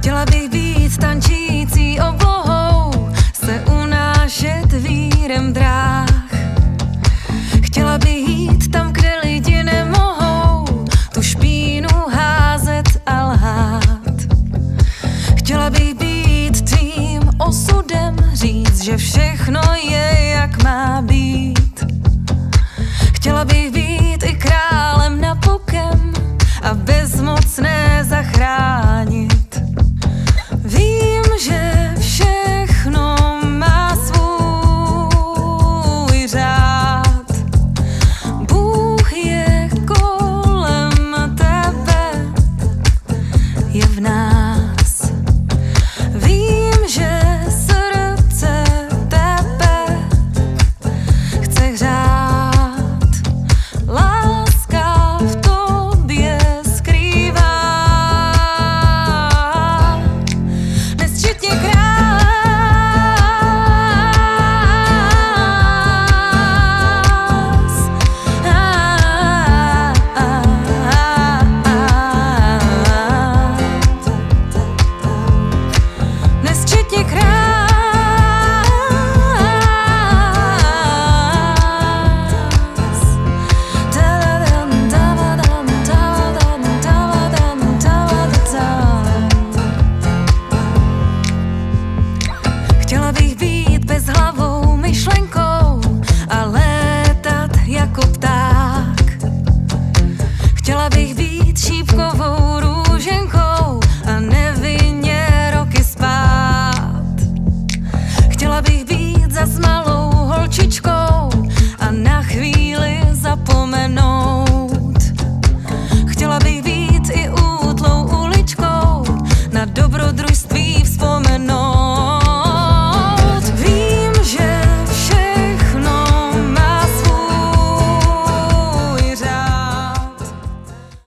Chtěla bych být tančící oblohou, se unášet vírem dráh. Chtěla bych jít tam, kde lidi nemohou tu špínu házet a lhát. Chtěla bych být tvým osudem, říct, že všechno je, jak má být. Chtěla bych být i králem na bokem a bezmocné zachránit. Vím, že všechno má svůj řád. Bůh je kolem tebe, je v nás.